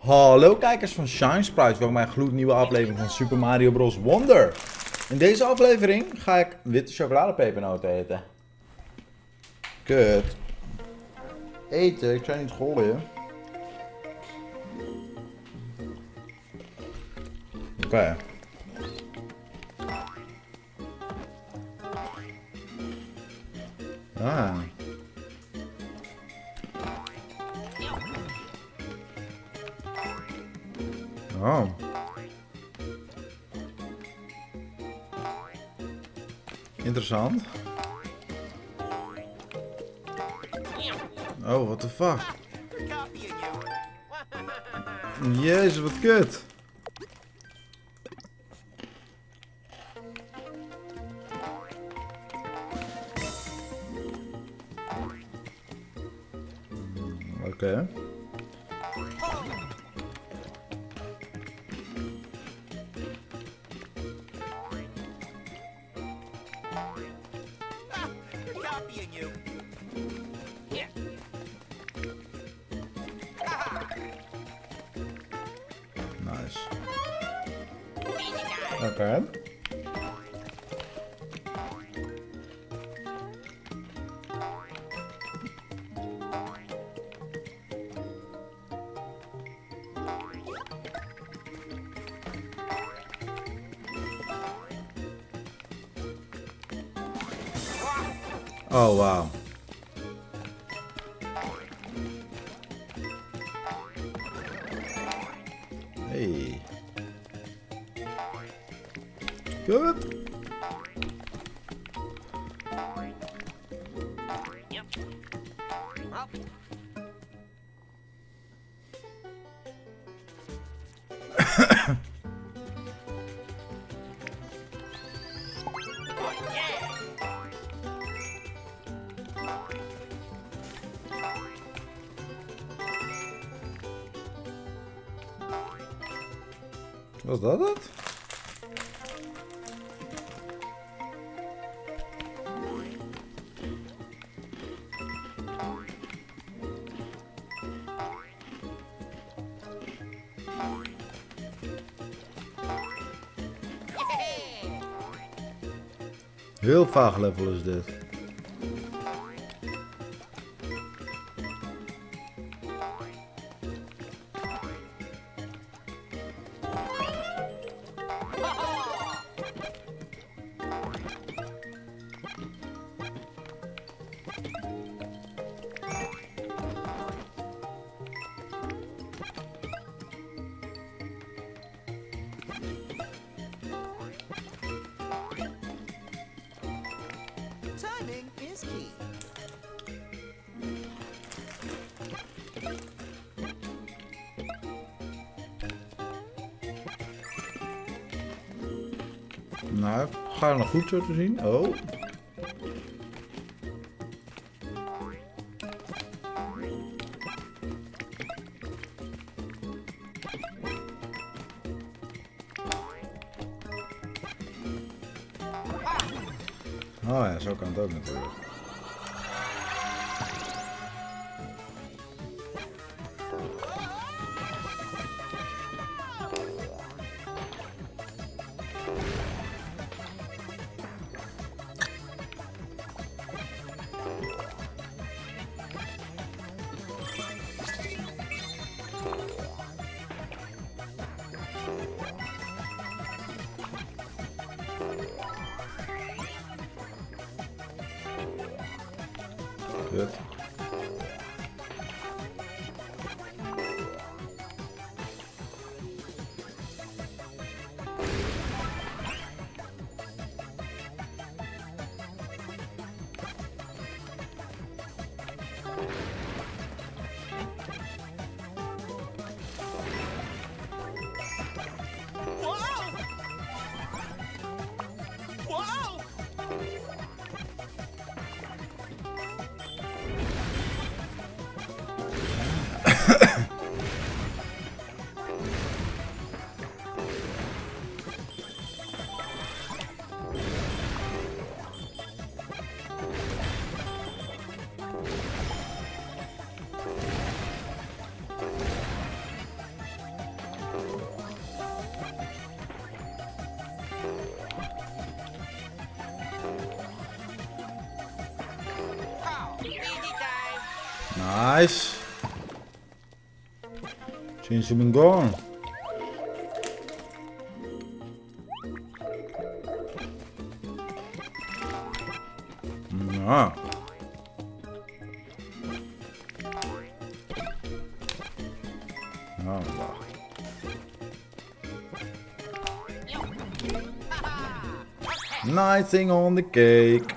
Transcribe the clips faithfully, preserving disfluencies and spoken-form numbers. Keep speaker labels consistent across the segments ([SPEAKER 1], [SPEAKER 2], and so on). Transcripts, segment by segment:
[SPEAKER 1] Hallo kijkers van Shine Sprites, welkom bij een gloednieuwe aflevering van Super Mario Bros. Wonder. In deze aflevering ga ik witte chocoladepepernoten eten. Kut. Eten, ik zei niet gooien. Oké. Okay. Ah. Oh. Interessant. Oh, what the fuck. Jezus, wat kut. Oké. Okay. Nice. Oké. Okay. Oh, wow. Hey. Good. Was dat het? Heel vaag level is dit.
[SPEAKER 2] Timing is key.
[SPEAKER 1] Nou, ga er nog goed zo te zien. Oh. Oh ja, zo kan het ook natuurlijk. Good. Nice. Sinds je bent gone. Ja. Nou, wacht. Icing on the cake.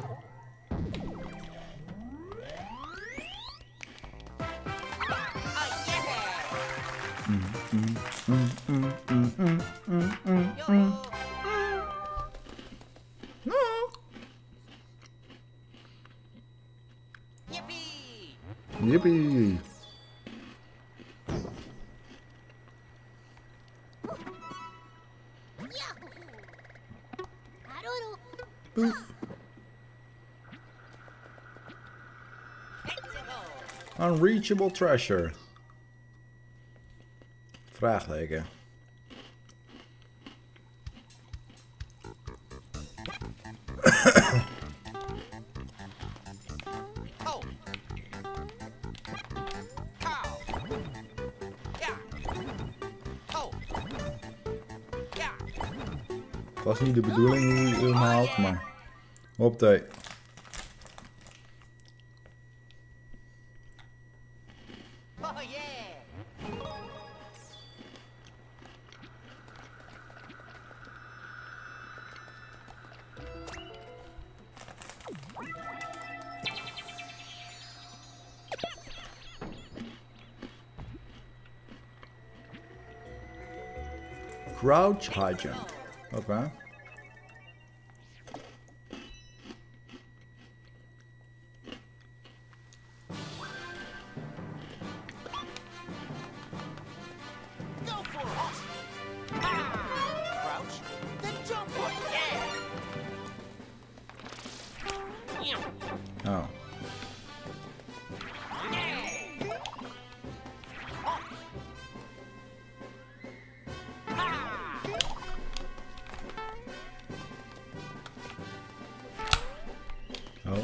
[SPEAKER 1] Yippie. Unreachable treasure. Vraagteken. Dat was niet de bedoeling hoe je hem haalt, maar hoppatee. Crouch high jump. Oké. Okay. Oh. Oh.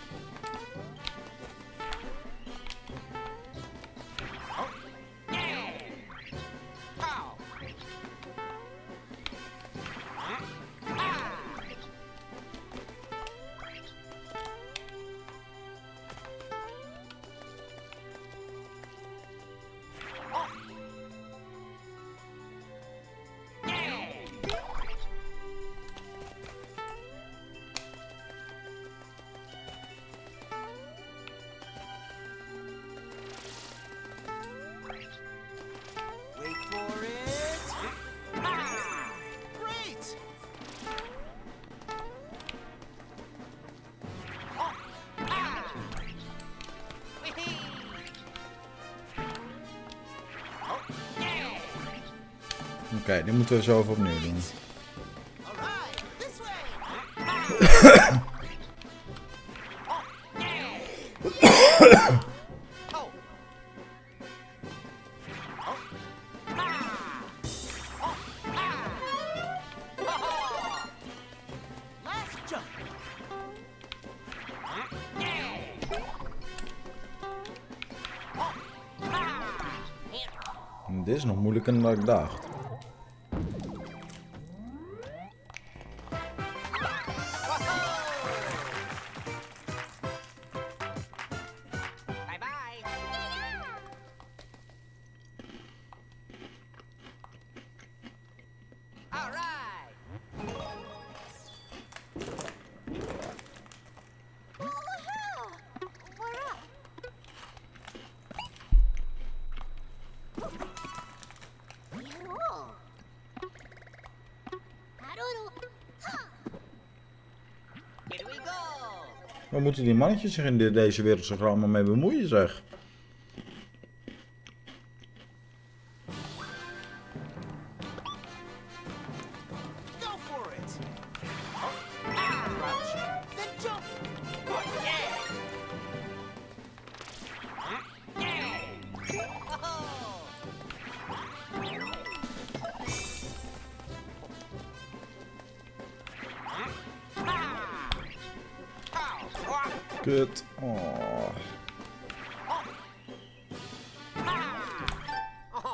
[SPEAKER 1] Oké, okay, die moeten we zo even opnieuw doen. Dit is nog moeilijker dan ik dacht. Waar moeten die mannetjes zich in deze wereld zich allemaal mee bemoeien, zeg? Kut. Oh.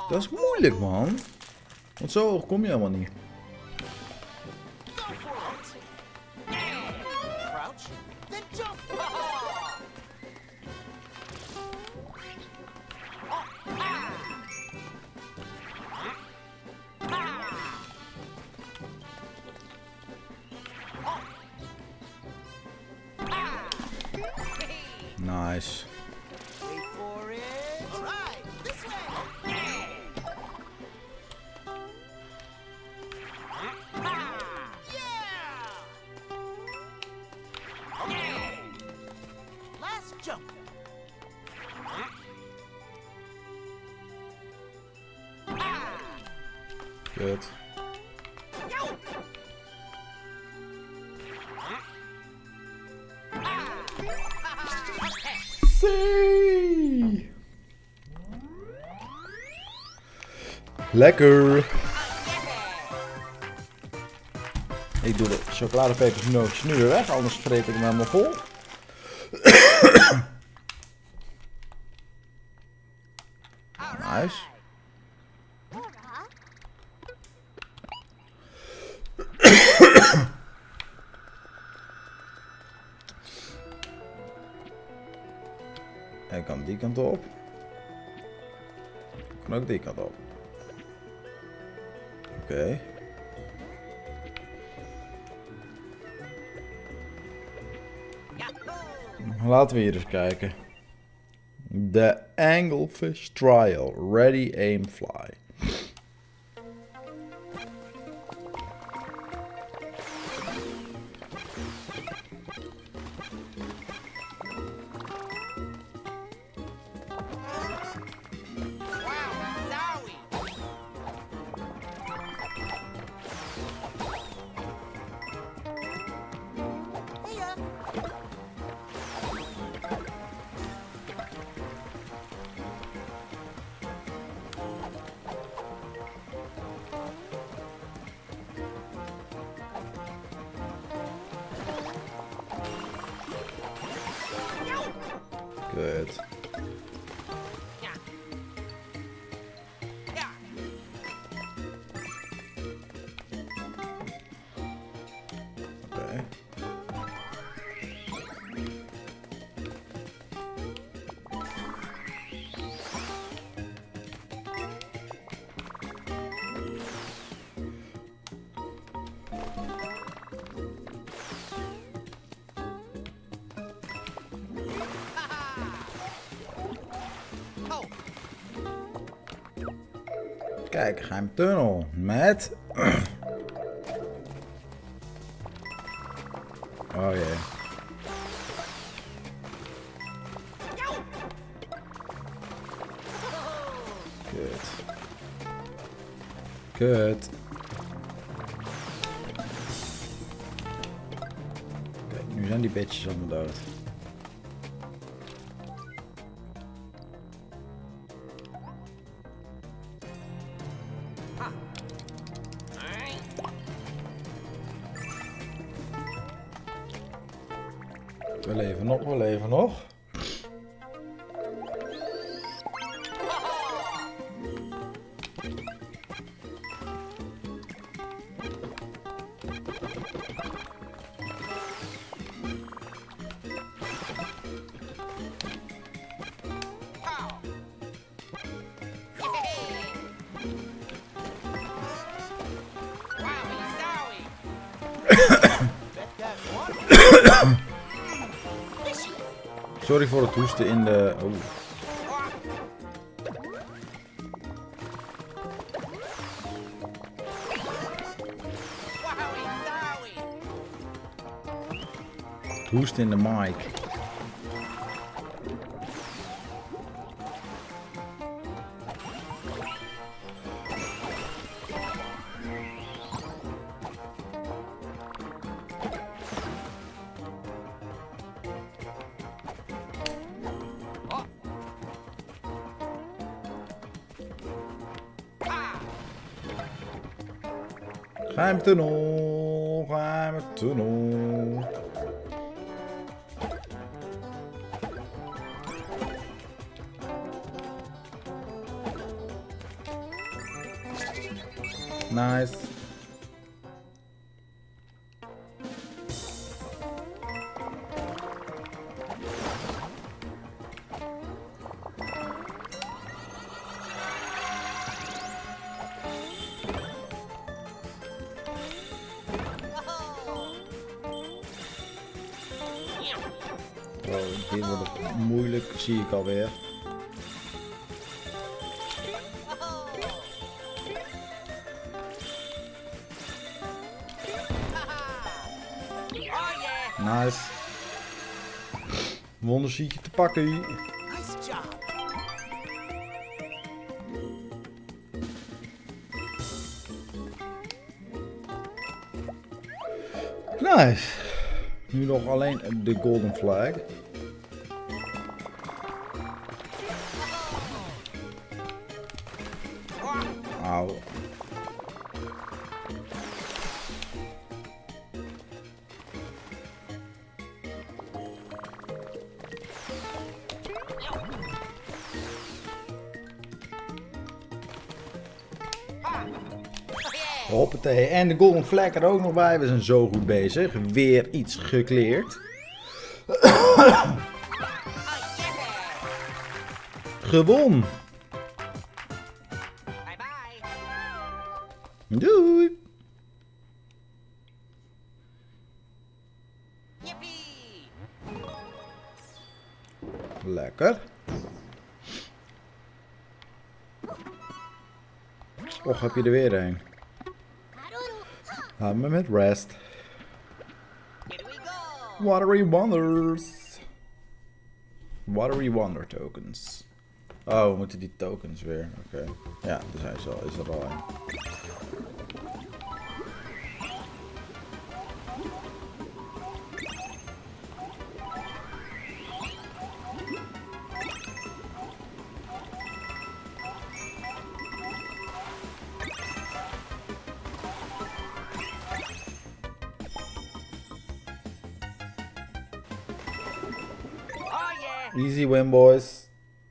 [SPEAKER 1] Dat is moeilijk, man. Want zo hoog kom je helemaal niet. Nice. Kut. Zee. Lekker. Ik doe de chocoladepepersnootjes nu weer weg, anders vreet ik hem helemaal vol. Nice. Hij kan die kant op. Kan ook die kant op. Oké. Okay. Laten we hier eens kijken. De Anglefish Trial. Ready, aim, fly. Good. Okay. Kijk, geheim tunnel met... Oh jee. Kut. Kut. Kijk, nu zijn die bitches allemaal dood. We leven nog, we leven nog. Sorry voor het hoesten in de... Oh. Het hoesten in de mic. Geheime tunnel, geheime tunnel. Nice. Oh, dit wordt het moeilijk, zie ik alweer. Nice. Wonderzietje te pakken. Nice. Nu nog alleen de golden flag. Auw. Hoppatee. En de golden flag er ook nog bij. We zijn zo goed bezig. Weer iets gekleerd. Gewon.
[SPEAKER 2] Bye bye.
[SPEAKER 1] Doei.
[SPEAKER 2] Yippee.
[SPEAKER 1] Lekker. Och, heb je er weer een. Laat me met rest.
[SPEAKER 2] Here we go.
[SPEAKER 1] Watery Wonders. Watery Wonder tokens. Oh, we moeten die tokens weer. Oké. Okay. Ja, er zijn ze al. Is er al een. Easy win, boys.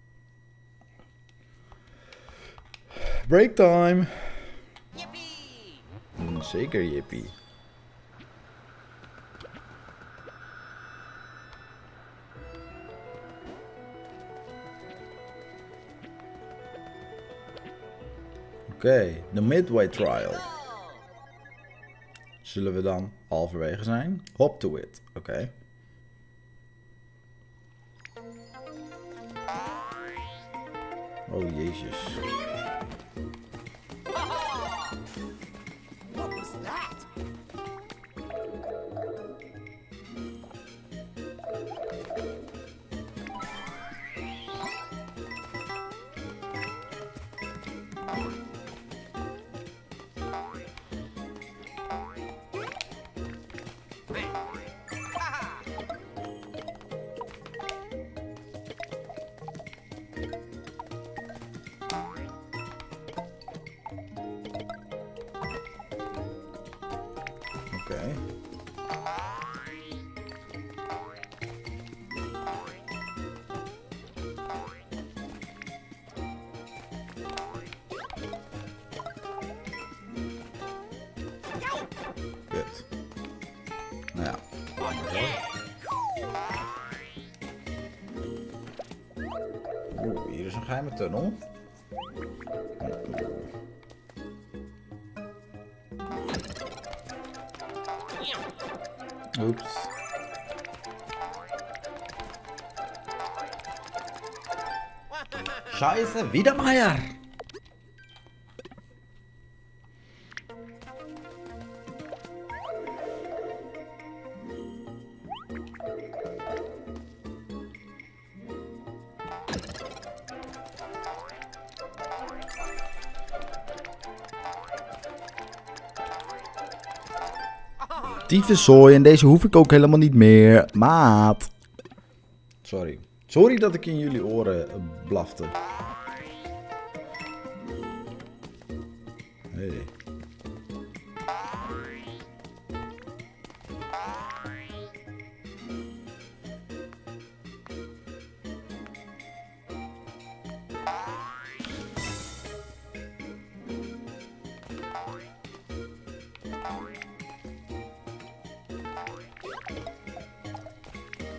[SPEAKER 1] Break time.
[SPEAKER 2] Yippee.
[SPEAKER 1] Zeker jippie. Oké, okay, de Midway Trial. Zullen we dan halverwege zijn? Hop to it. Oké. Okay. Oh jezus.
[SPEAKER 2] What was that?
[SPEAKER 1] Oké. Okay. Kut. Nou ja. Oeh, hier is een geheime tunnel. Oeps. Scheiße, wieder Meier. Tyfuszooi, en deze hoef ik ook helemaal niet meer. Maat. Sorry. Sorry dat ik in jullie oren blafte. Hey.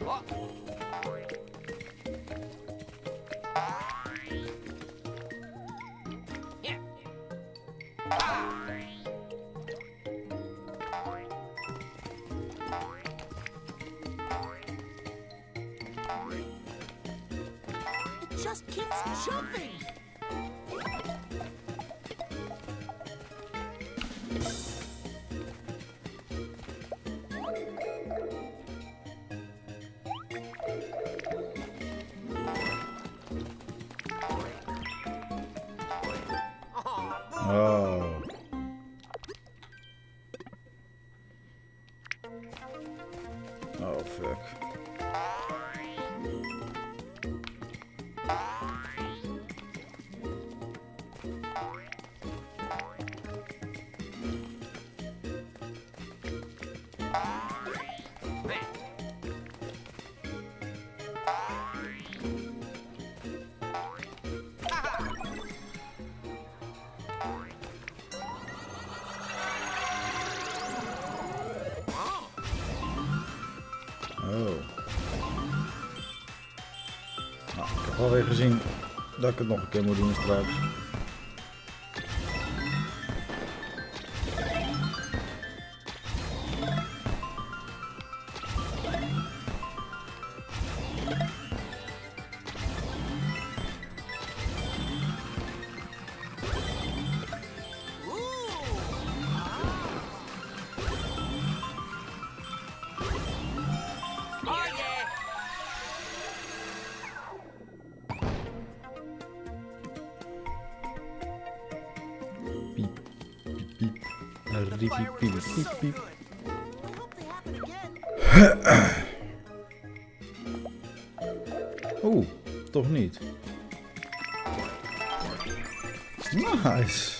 [SPEAKER 2] Oh. Here. Ah.
[SPEAKER 3] It just keeps jumping.
[SPEAKER 1] Oh. Oh, fuck. Oh. Nou, ik heb alweer gezien dat ik het nog een keer moet doen straks.
[SPEAKER 2] Oh yeah.
[SPEAKER 1] Piep, piep, piep. Riep, piep, piep, piep, piep.
[SPEAKER 3] I hope they happen again.
[SPEAKER 1] Oeh, toch niet. Nice.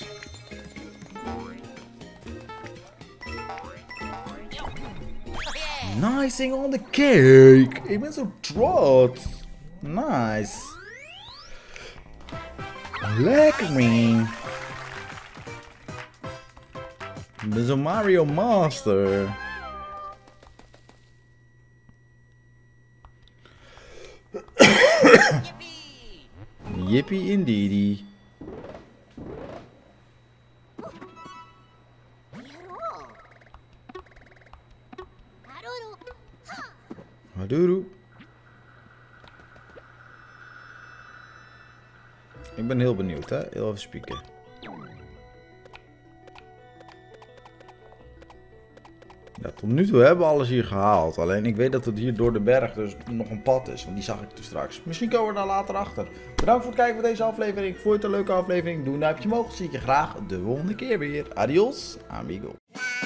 [SPEAKER 1] Nicing on the cake. Ik ben zo trots. Nice. Lekker man. Ik ben zo'n Mario Master.
[SPEAKER 2] Yippee.
[SPEAKER 1] Yippie indeedy. Hadoeroe. Ik ben heel benieuwd, hè? Heel even spieken. Ja, tot nu toe hebben we alles hier gehaald. Alleen ik weet dat het hier door de berg dus nog een pad is. Want die zag ik toen straks. Misschien komen we daar later achter. Bedankt voor het kijken van deze aflevering. Vond je het een leuke aflevering? Doe een duimpje omhoog. Zie ik je graag de volgende keer weer. Adios, amigo.